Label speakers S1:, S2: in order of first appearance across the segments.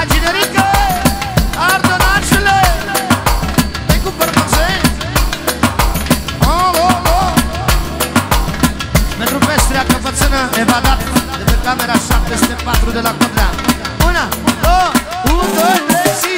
S1: generică, ardonașule, te cumpăr măse. Pentru Pestrea Căpățână, evadat de pe camera 704 de la Codrea. 1, 2, 1, 2, 3 și...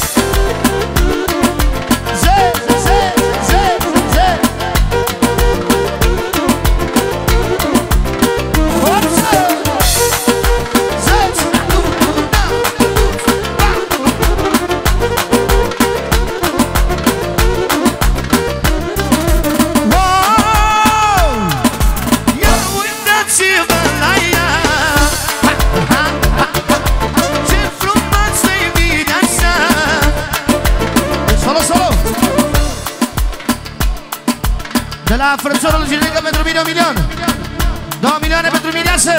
S1: De la frățorul generică pentru mine 1 milion, 2 milioane pentru Mireasă,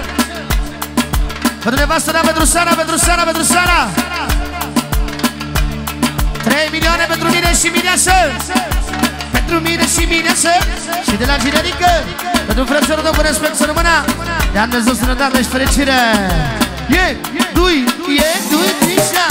S1: pentru nevastă, da, pentru Sara, pentru Sara, pentru Sara, 3 milioane pentru mine și Mireasă, pentru mine și Mireasă. Și de la generică pentru frățorul tău, cu respect să rămână, de-a Dumnezeu sănătate și fericire. Dui, Trisha.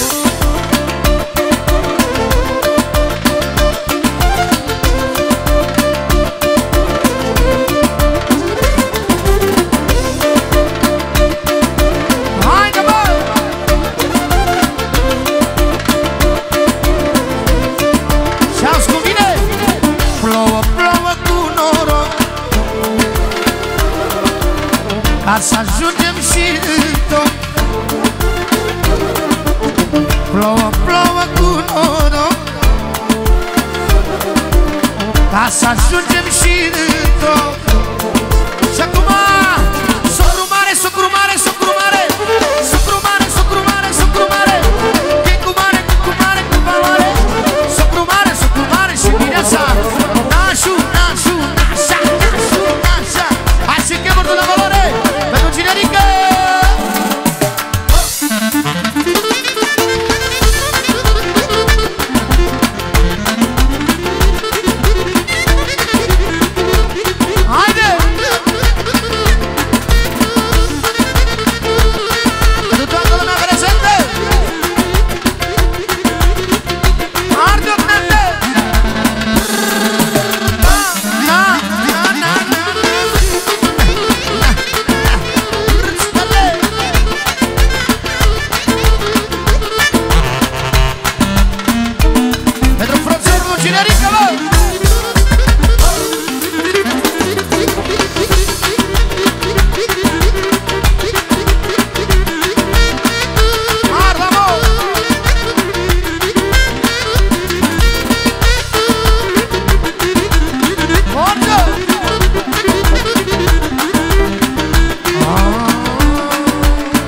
S1: Ca să ajungem și în tot. Plouă, plouă cu noroc, ca să ajungem și în tot. Și acum, socru mare, socru mare, socru mare, socru mare, socru mare, socru mare, Chicu mare, Chicu mare, Cupa mare, socru mare și Mireasa. Nașu, nașu, nașa, nașu, nașa. Hai să chemă de la valoare pentru generică.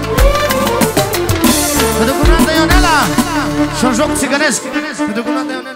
S1: Și un joc țigănesc, pentru cum